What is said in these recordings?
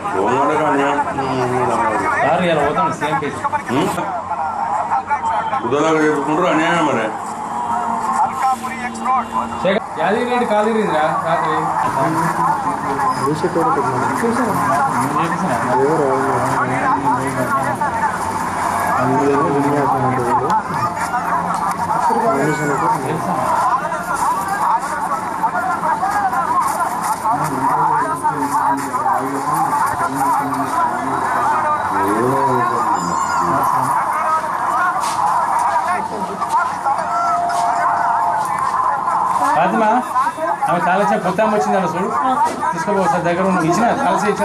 sir ఇలా పోతాను same case ఉదయలాగా చెప్పుకుంటారు అన్యాయం మరి యాదగిరి కాదిరిందిరా రాత్రి రాజమా ఆమె కాలేజీ కొత్త ఆమె వచ్చిందన్న చూడు తీసుకోబో సార్ దగ్గర ఉన్న ఇచ్చిన కాలేజీ ఇచ్చిన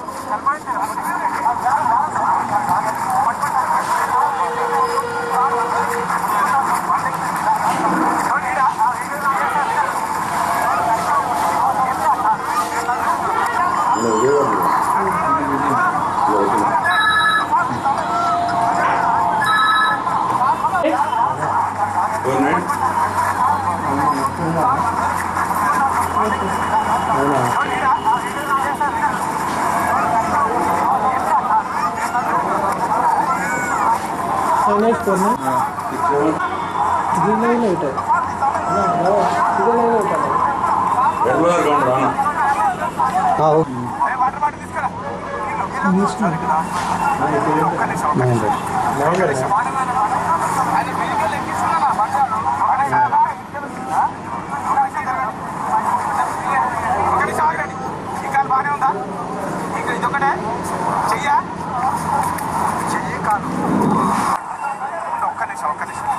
బాగానే ఉందా ఇంకా ఇదొకటే చెయ్యా చెయ్యి కాదు ఒక్క నిమిషం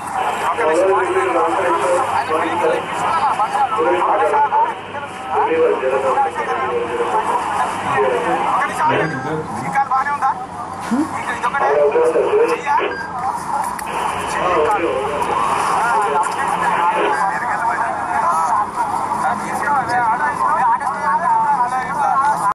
ఇంకా బాగానే ఉందా ఇంకా ఇదొకటే చెయ్యా చెయ్యి కాదు